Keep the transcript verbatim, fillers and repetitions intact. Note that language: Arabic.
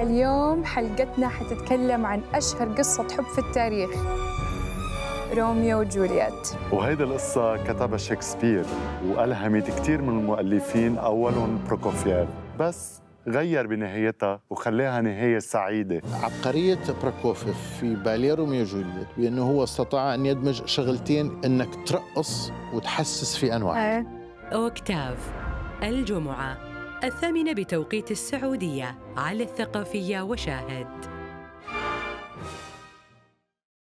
اليوم حلقتنا حتتكلم عن أشهر قصة حب في التاريخ، روميو وجولييت. وهيدي القصة كتبها شكسبير وألهمت كتير من المؤلفين، أولهم بروكوفييف، بس غير بنهايتها وخلاها نهاية سعيدة. عبقرية بروكوفيف في باليه روميو وجولييت بأنه هو استطاع أن يدمج شغلتين، أنك ترقص وتحسس في أنواع. أوكتاف، الجمعة الثامنة بتوقيت السعودية على الثقافية وشاهد.